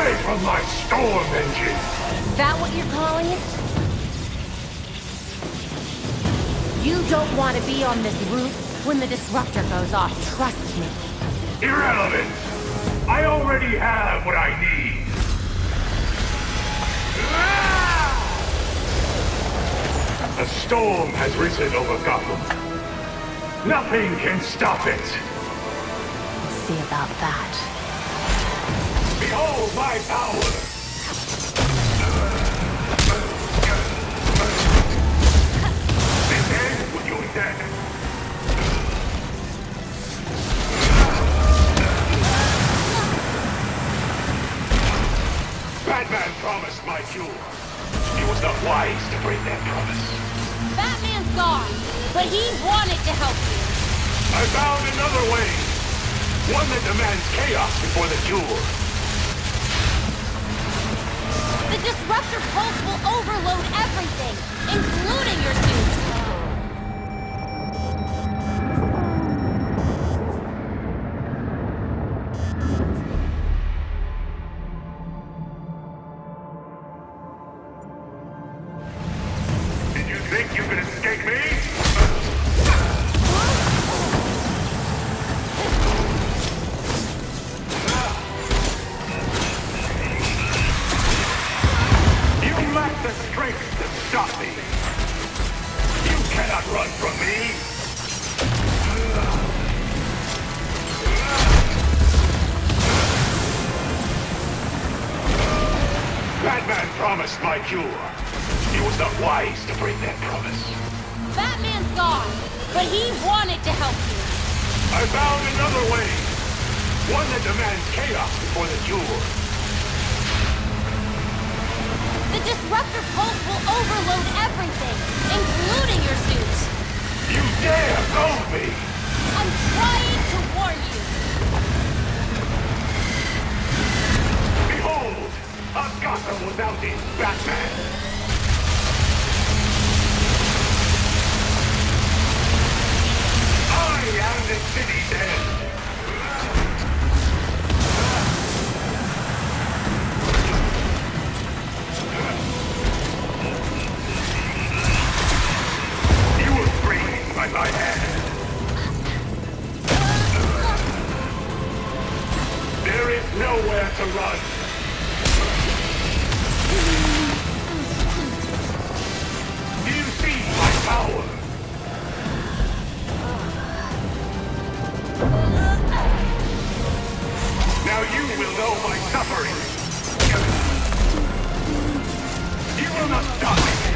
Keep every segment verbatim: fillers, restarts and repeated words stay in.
away from my storm engine! Is that what you're calling it? You don't want to be on this roof when the disruptor goes off, trust me. Irrelevant! I already have what I need! A storm has risen over Gotham. Nothing can stop it! We'll see about that. Behold my power! This ends with your death! Batman promised my cure. He was not wise to break that promise. Batman's gone, but he wanted to help you. I found another way. One that demands chaos before the cure. The disruptor pulse will overload everything, including your suit. Did you think you could escape me? You lack the strength to stop me. You cannot run from me. Batman promised my cure. He was not wise to break that promise. Batman's gone, but he wanted to help you. I found another way. One that demands chaos before the cure. The disruptor pulse will overload everything, including your suit. You dare goad me! I'm trying to warn you. Behold! A Gotham without its Batman! I am the city's end! You were freed by my hand! There is nowhere to run! Do you see my power? Now you will know my suffering. You will not stop me.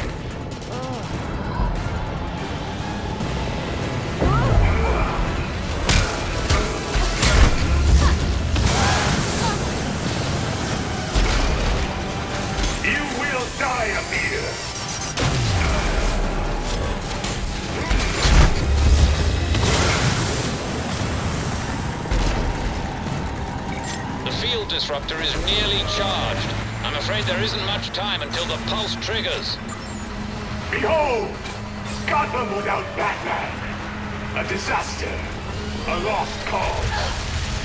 You will die, Amir. The field disruptor is nearly charged. I'm afraid there isn't much time until the pulse triggers. Behold! Gotham without Batman! A disaster. A lost cause.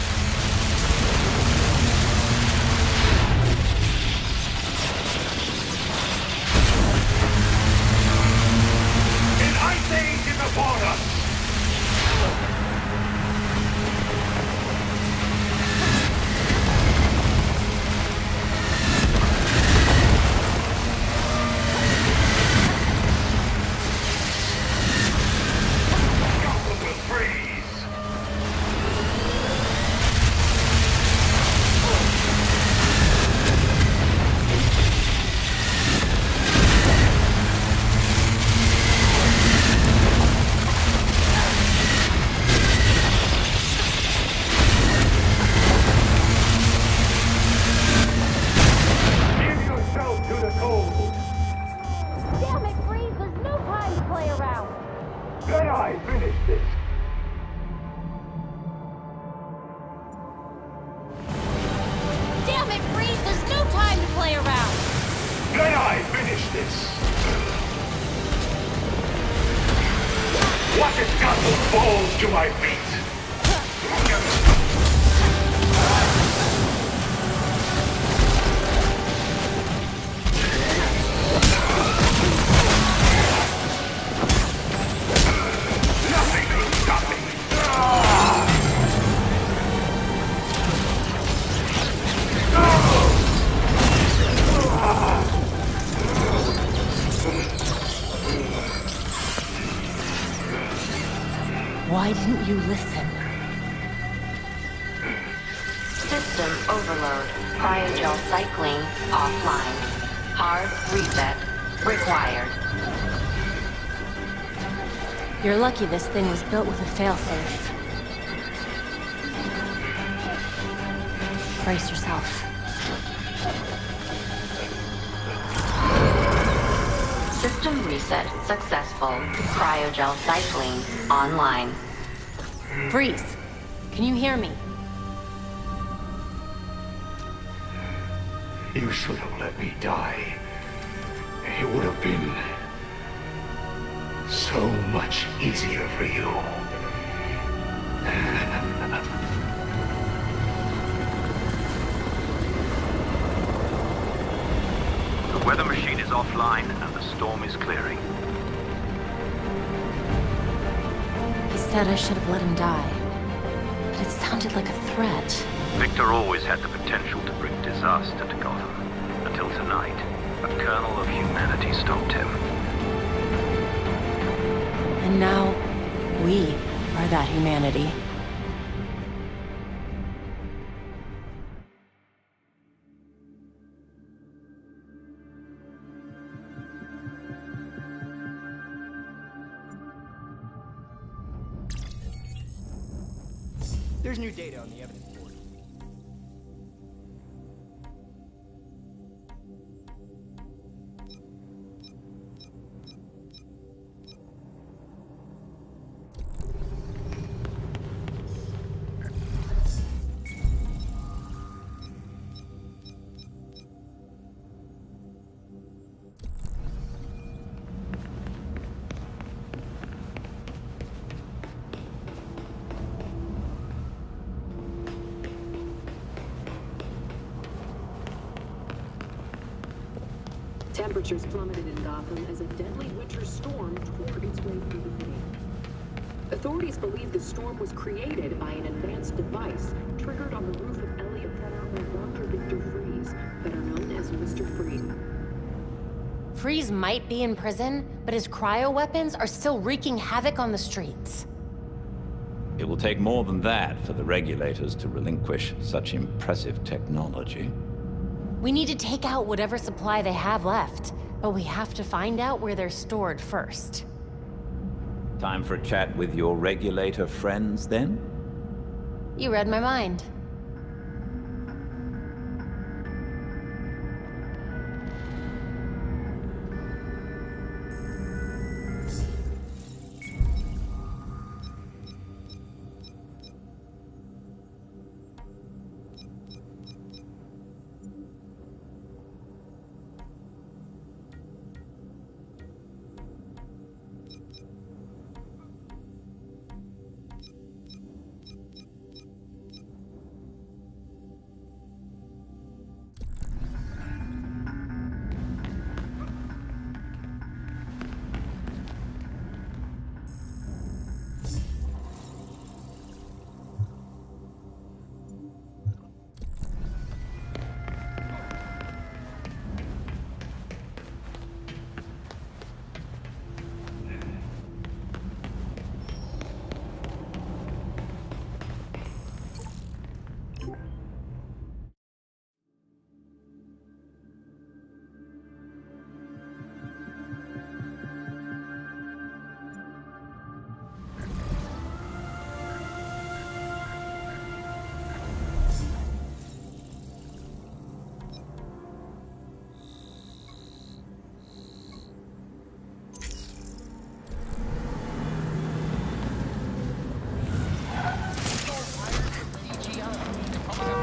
An ice age is upon us! Gotham will freeze! Give yourself to the cold! Damn it, Freeze, there's no time to play around. Let I finish this! Damn it, Freeze, there's no time to play around. Let I finish this! Watch as Gotham falls to my feet! you listen. System overload. Cryogel cycling offline. Hard reset required. You're lucky this thing was built with a failsafe. Brace yourself. System reset successful. Cryogel cycling online. Freeze! Can you hear me? You should have let me die. It would have been so much easier for you. The weather machine is offline and the storm is clearing. He said I should have let him die. But it sounded like a threat. Victor always had the potential to bring disaster to Gotham. Until tonight, a kernel of humanity stopped him. And now, we are that humanity. There's new data on the evidence board. Temperatures plummeted in Gotham as a deadly winter storm tore its way through the city. Authorities believe the storm was created by an advanced device triggered on the roof of Elliot Fenner and Doctor Victor Freeze, better known as Mister Freeze. Freeze might be in prison, but his cryo weapons are still wreaking havoc on the streets. It will take more than that for the regulators to relinquish such impressive technology. We need to take out whatever supply they have left, but we have to find out where they're stored first. Time for a chat with your regulator friends, then? You read my mind. Coming up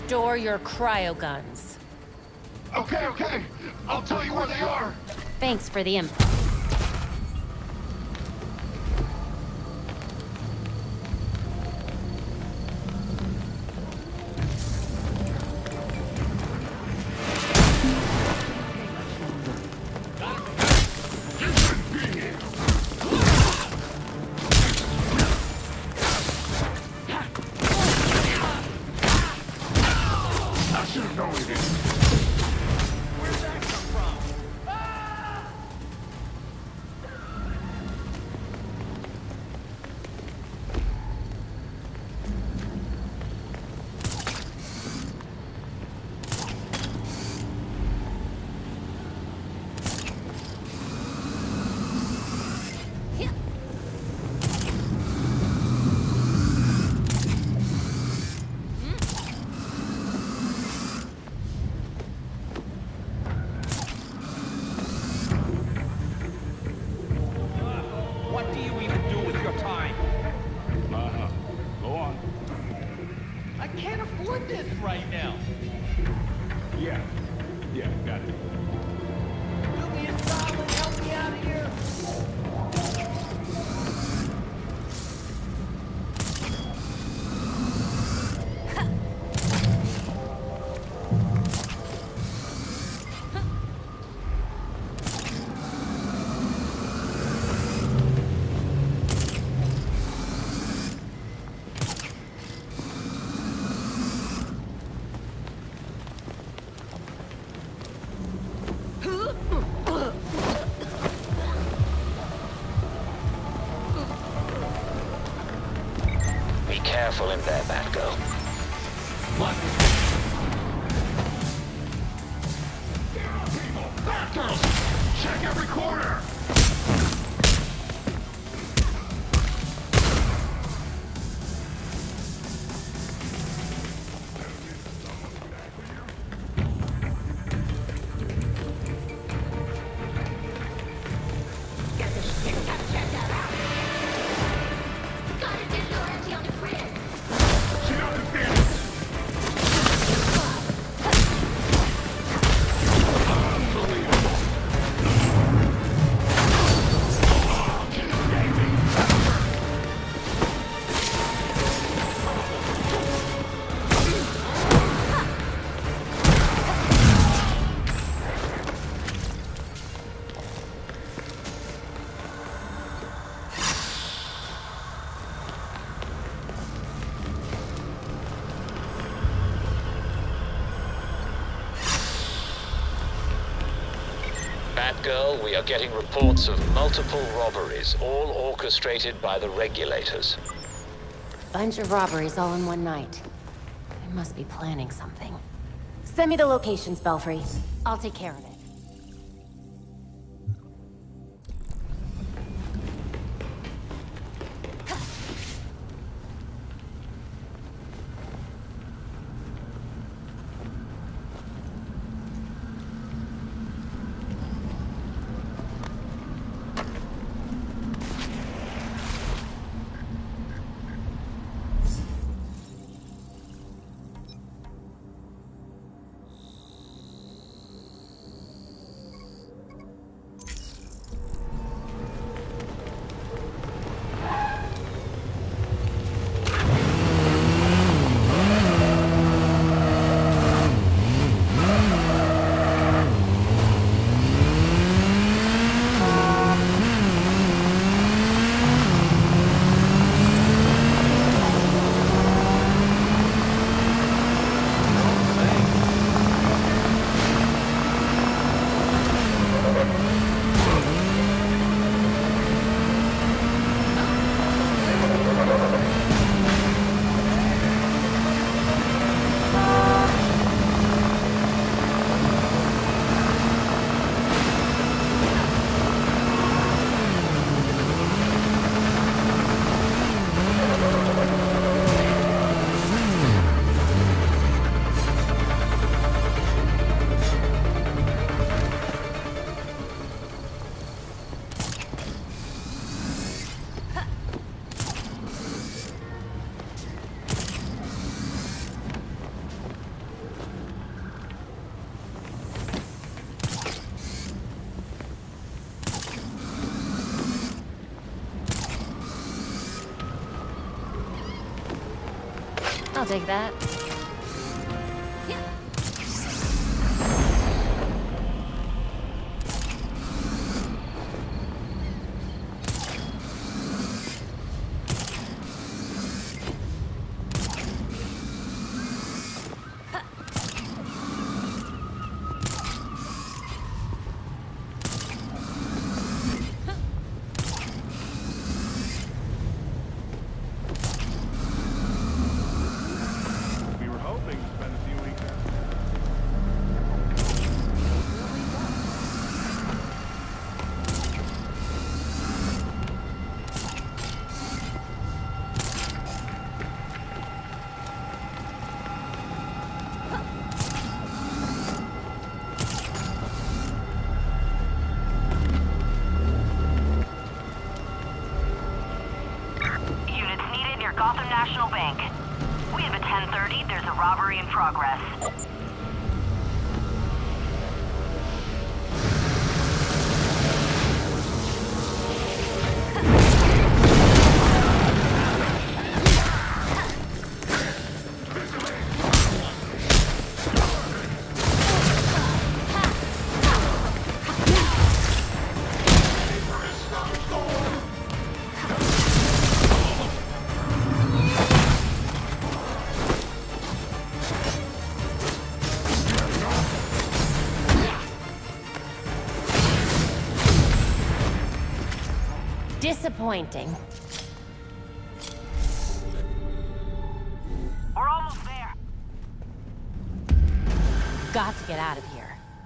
Store your cryo guns. Okay, okay. I'll tell you where they are. Thanks for the info. Careful in there, Batgirl. What? People! Batgirls! Check every corner! Batgirl, we are getting reports of multiple robberies, all orchestrated by the regulators. Bunch of robberies all in one night. They must be planning something. Send me the locations, Belfry. I'll take care of it. take that. Gotham National Bank. We have a ten thirty. There's a robbery in progress. Disappointing. We're almost there. Got to get out of here.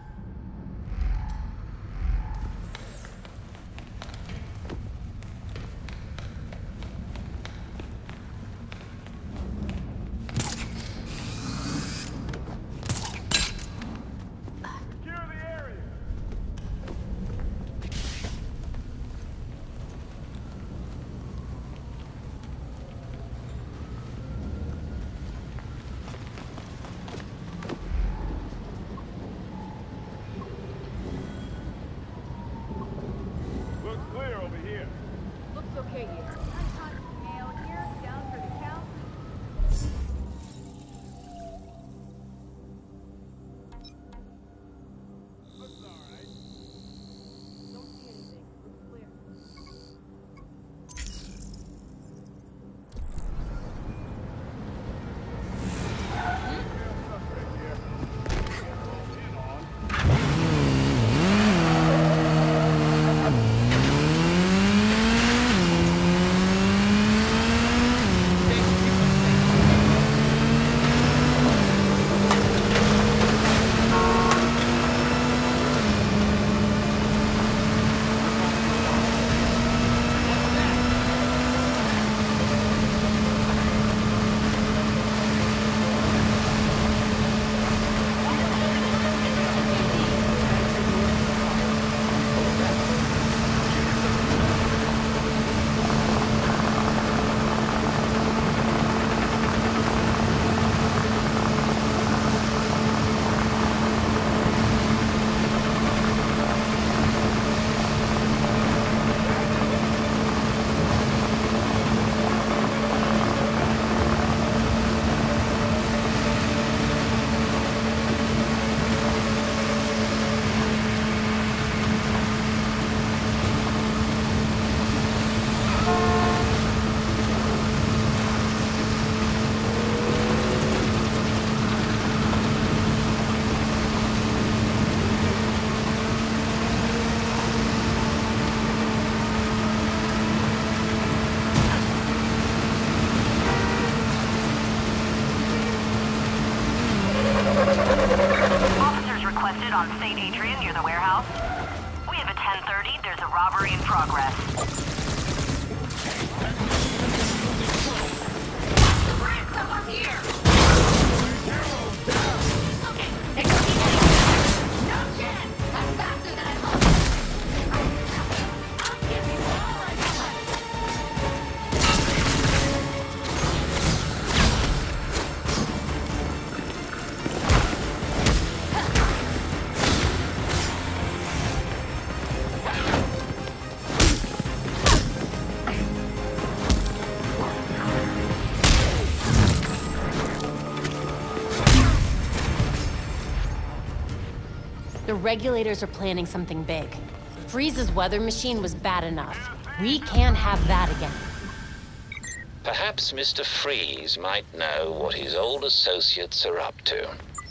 Okay here. Nail here, down for the count. Looks alright. Don't see anything. Looks clear. Officers requested on Saint Adrian near the warehouse. We have a ten thirty. There's a robbery in progress. Someone's here! No chance! I'm faster than I hope! I'll give you all I got! regulators are planning something big. Freeze's weather machine was bad enough. We can't have that again. Perhaps Mister Freeze might know what his old associates are up to.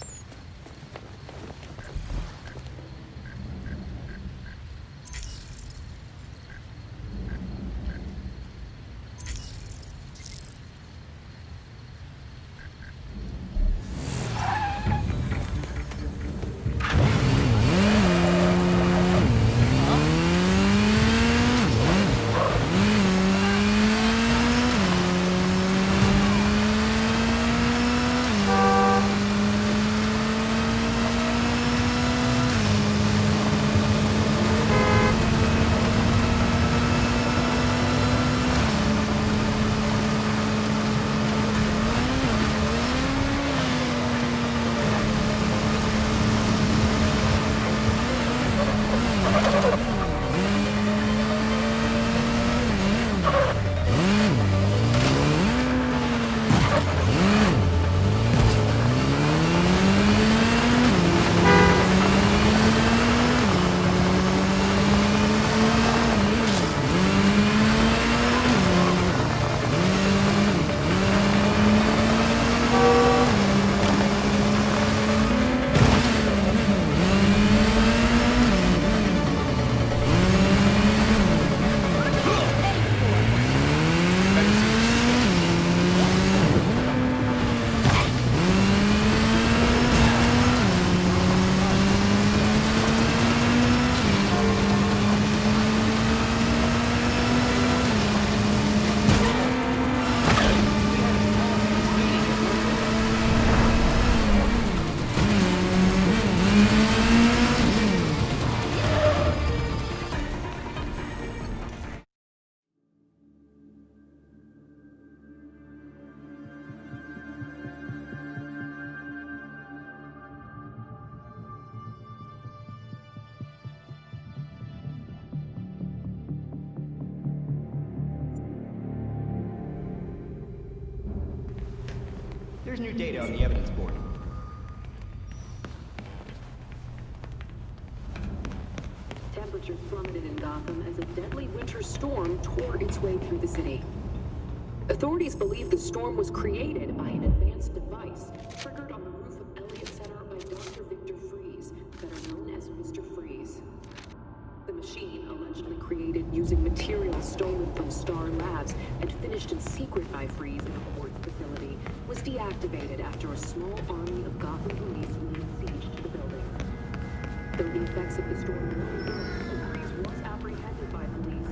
There's new data on the evidence board. Temperatures plummeted in Gotham as a deadly winter storm tore its way through the city. Authorities believe the storm was created by an advanced device triggered on the roof of Elliott Center by Doctor Victor Freeze, better known as Mister Freeze. The machine, allegedly created using materials stolen from Star Labs and finished in secret by Freeze in a Quartz facility, was deactivated after a small army of Gotham police laid siege to the building. Though the effects of the storm were real, Freeze was apprehended by police.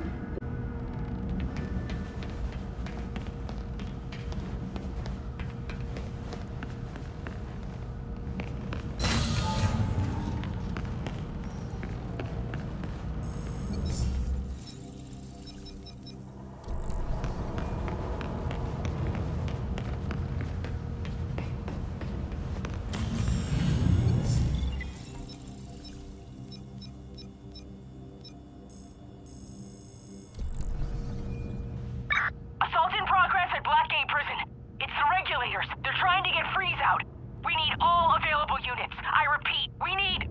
Assault in progress at Blackgate Prison. It's the regulators. They're trying to get Freeze out. We need all available units. I repeat, we need...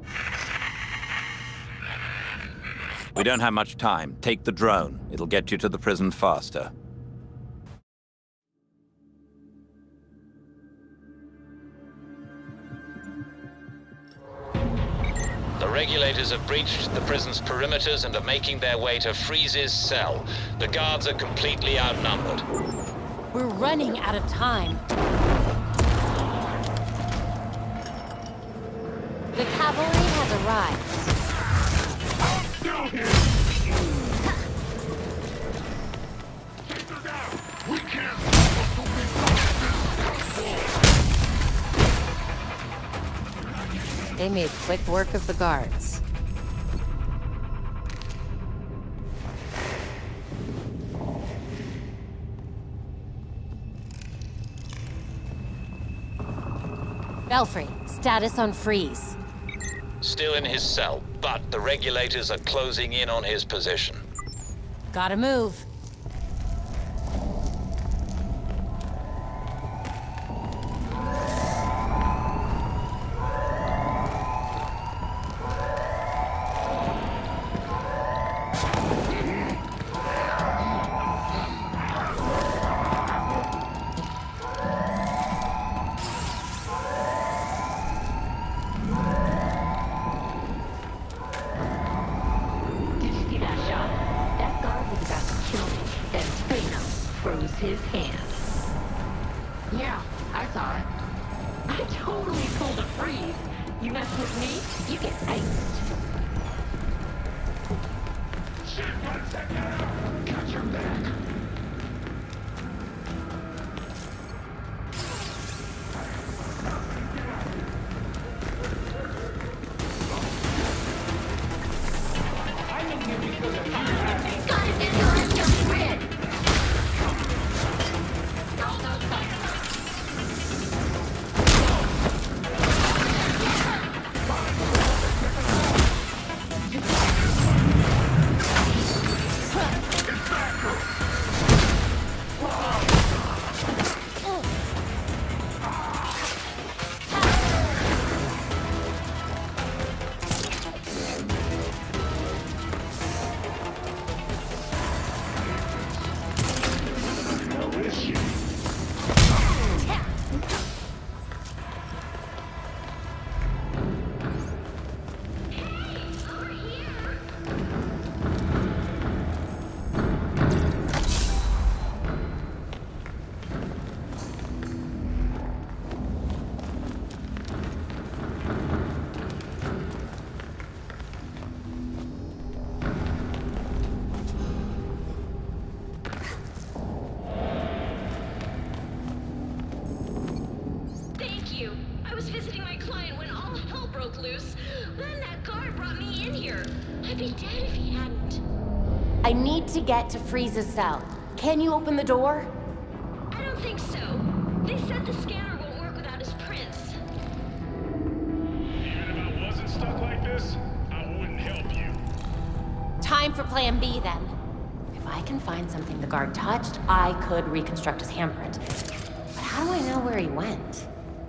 We don't have much time. Take the drone. It'll get you to the prison faster. The regulators have breached the prison's perimeters and are making their way to Freeze's cell. The guards are completely outnumbered. We're running out of time. The cavalry has arrived. Down here! Take her down! We can't They made quick work of the guards. Belfry, status on Freeze. Still in his cell, but the regulators are closing in on his position. Gotta move. his hand. Yeah, I saw it. I totally pulled a freeze. You mess with me, you get iced. Shit, one second! Catch your back! I need to get to Freeze's cell. Can you open the door? I don't think so. They said the scanner won't work without his prints. Even if I wasn't stuck like this, I wouldn't help you. Time for plan B, then. If I can find something the guard touched, I could reconstruct his handprint. But how do I know where he went?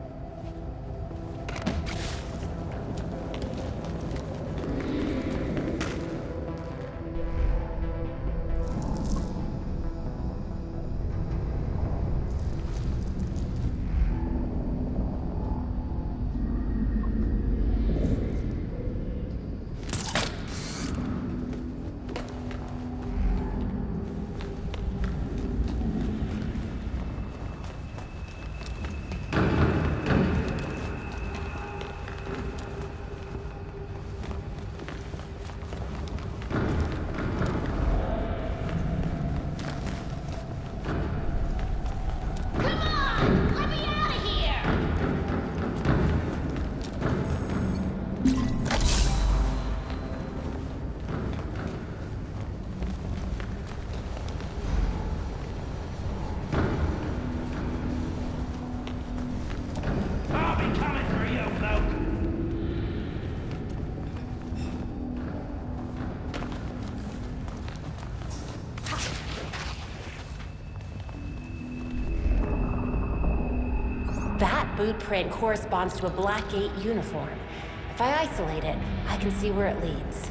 That boot print corresponds to a Blackgate uniform. If I isolate it, I can see where it leads.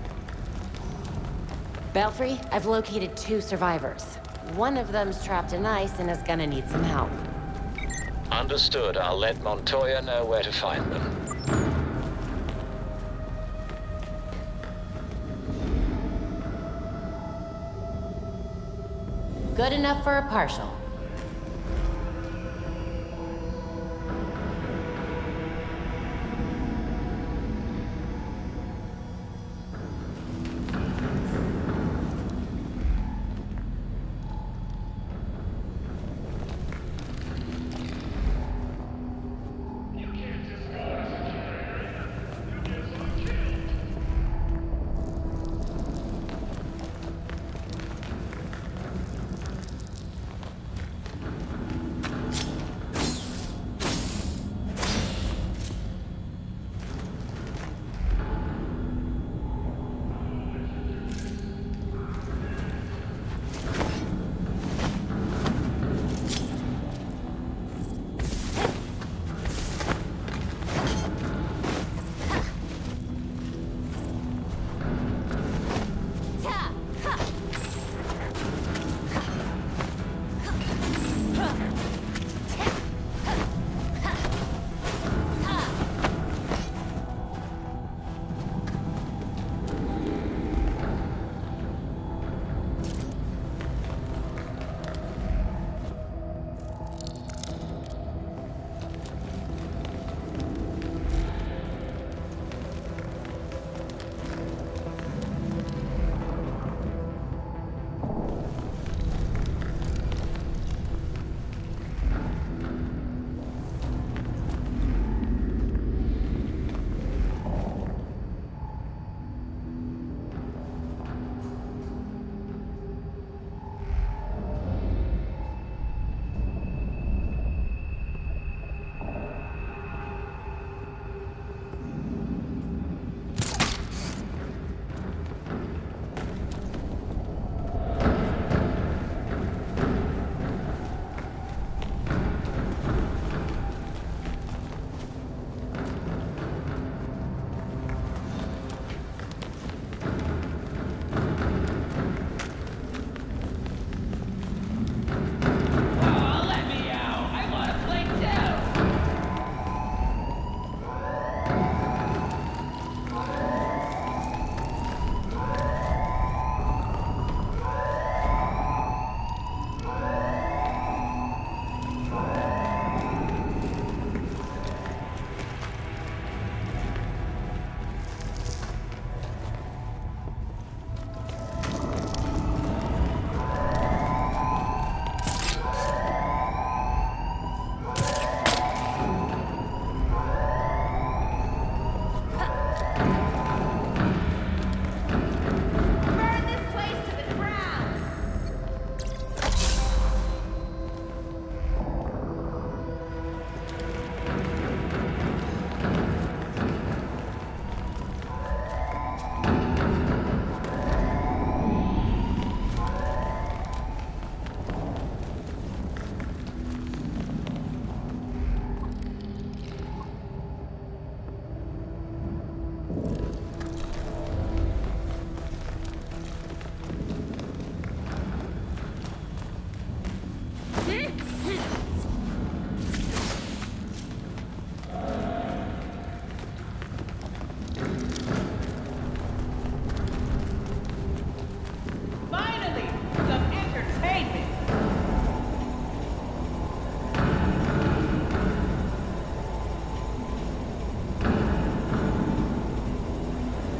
Belfry, I've located two survivors. One of them's trapped in ice and is gonna need some help. Understood. I'll let Montoya know where to find them. Good enough for a partial.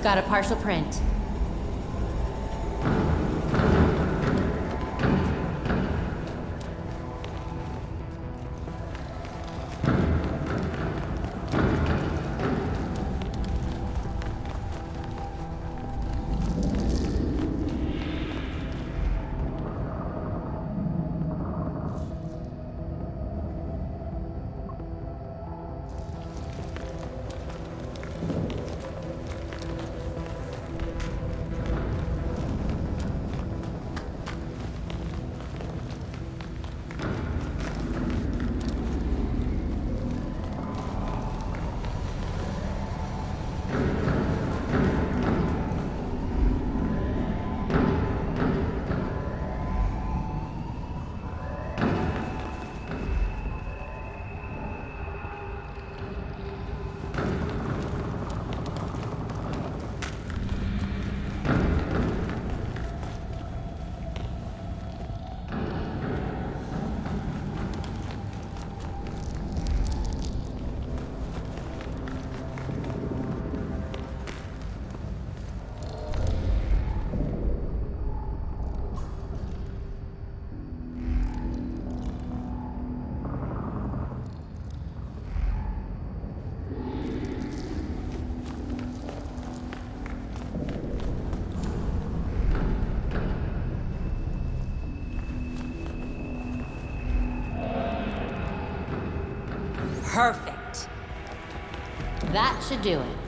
got a partial print. Perfect. That should do it.